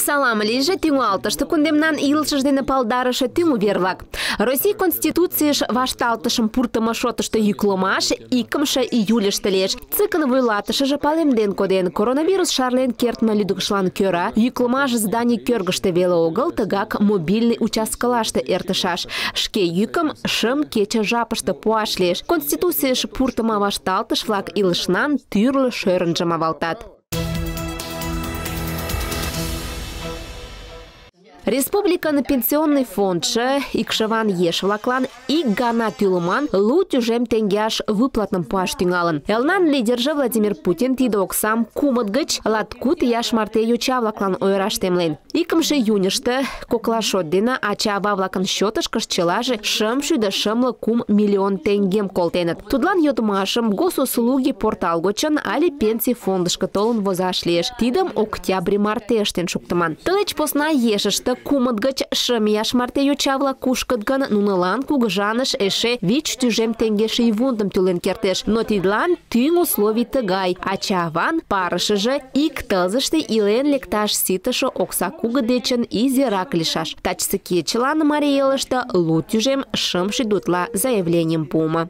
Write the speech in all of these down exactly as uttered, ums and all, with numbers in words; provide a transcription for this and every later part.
Салам лиже тюнгалтышты кундемнан илшыш дене палдарышы тюнгу верлак. Россия конституцияш вашталтышым пуртыма шотышты юклымаш икымшы июльышты леш. Цикын вуйлатышыжы палемден коден коронавирус шарлен кертма лӱдыкшлан кӧра юклымаш зданий кӧргыштӧ веле огыл, тыгак мобильный участкылаште эртышаш. Шке йӱкым шым кече жапыште пуаш лиеш. Конституцияш пуртыма вашталтыш-влак илышнан тӱрлӧ шӧрынжым авалтат. Республиканы пенсионный фондшы икшыван еш-влаклан ик гана тӱлыман лу тӱжем теҥгеаш выплатным пуаш тӱҥалын. Элнан лидерже Владимир Путин тиде оксам кумыт гыч латкуд ияш марте йоча-влаклан ойыраш темлен. Икымше июньышты кокла шот дене ача-ава-влакын счётышкышт чылаже шым шӱдӧ шымле кум миллион теҥгем колтеныт. Тудлан йодмашым госуслуги портал гочын але пенсий фондышко толын возаш лиеш. Тидым октябрь марте ыштен шуктыман. Тылеч посна ешыште кумыт гыч шым ияш марте йоча-влак кушкыт гын, нунылан кугыжаныш эше вич тӱжем теҥге шийвундым тӱлен кертеш. Но тидлан тӱҥ условий тыгай: ача-аван парышыже ик тылзыште илен лекташ ситыше окса кугы дечын изирак лийшаш. Тачысе кечылан Марий Элыште лу тӱжем шым шӱдӧ утла заявленийым пуымо.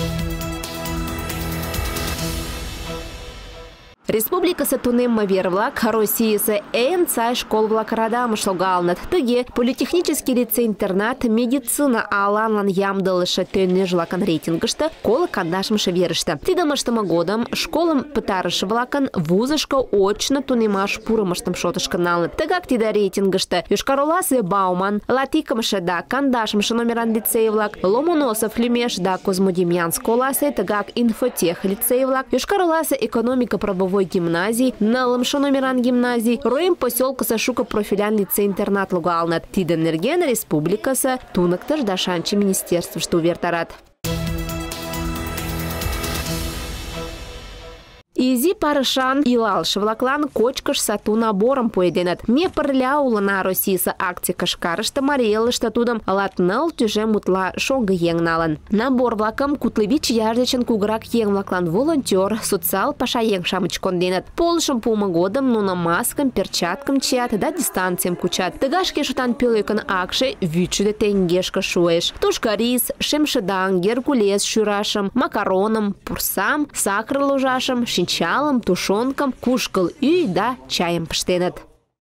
Республикасы тунемме вер-влак Российысе эн сай школ-влак радамыш логалыныт. Тыге политехнический лицей-интернат медицина аланлан ямдылыше тӧнӧж-влакын рейтингыште коло кандашымше верыште. Тидым ыштыме годым школым пытарыше-влакын вузышко очно тунемаш пурымыштым шотышко налыныт. Тыгак тиде рейтингыште Йошкар-Оласе Бауман, латикымше да кандашымше номеран лицей-влак, Ломоносов Лӱмеш да Козьмодемьянск оласе, тыгак инфотех лицей-влак, Йошкар-Оласе экономика правовой гимназий, нылымше номеран гимназий, Роем поселкысе шуко профилян лицей-интернат логалыныт. Тидын нерген республикасы туныктыш да шанчы министерствыште увертарат. Изи парышан илалше-влаклан кочкыш сату наборым пуэденыт. Ме пырля улына Российысе акций кышкарыште Марий Элыште тудым латныл тӱжем утла шоҥго еҥ налын. Набор-влакым кудло вич ияш дечын кугурак еҥ-влаклан волонтер, социал пашаеҥ-шамыч конденыт. Полышым пуымо годым нуно маскым, перчаткым чият да дистанцийым кучат. Тыгак шке шотан пӧлекын акше вичшӱдӧ теҥгешке шуэш. Тушко рис, шемшыдаҥ, геркулес шӱрашым, макароным, пурсам, сакыр ложашым, шинчалым, тушенкым, кушкыл ӱй да чайым пыштеныт.